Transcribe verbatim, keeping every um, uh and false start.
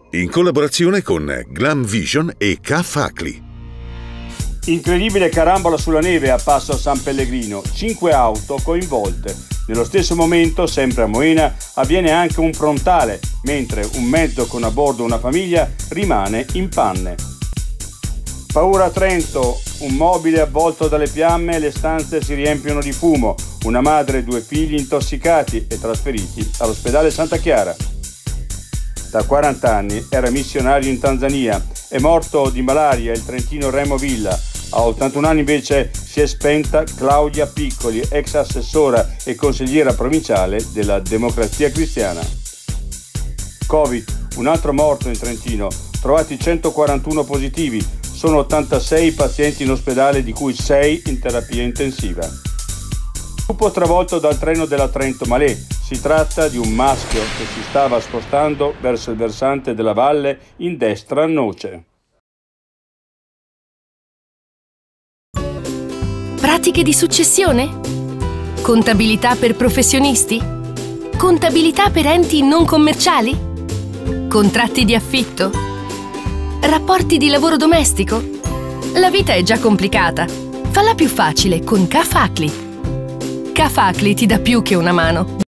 in collaborazione con Glam Vision e Ca.Facli. Incredibile carambola sulla neve a Passo San Pellegrino, cinque auto coinvolte. Nello stesso momento, sempre a Moena, avviene anche un frontale, mentre un mezzo con a bordo una famiglia rimane in panne. Paura a Trento, un mobile avvolto dalle fiamme e le stanze si riempiono di fumo. Una madre e due figli intossicati e trasferiti all'ospedale Santa Chiara. Da quaranta anni era missionario in Tanzania, è morto di malaria il trentino Remo Villa. A ottantuno anni invece si è spenta Claudia Piccoli, ex assessora e consigliera provinciale della Democrazia Cristiana. Covid, un altro morto in Trentino, trovati centoquarantuno positivi, sono ottantasei pazienti in ospedale di cui sei in terapia intensiva. Gruppo travolto dal treno della Trento Malè, si tratta di un maschio che si stava spostando verso il versante della valle in destra a Noce. Pratiche di successione? Contabilità per professionisti? Contabilità per enti non commerciali? Contratti di affitto? Rapporti di lavoro domestico? La vita è già complicata. Falla più facile con Ca.Facli. Ca.Facli ti dà più che una mano.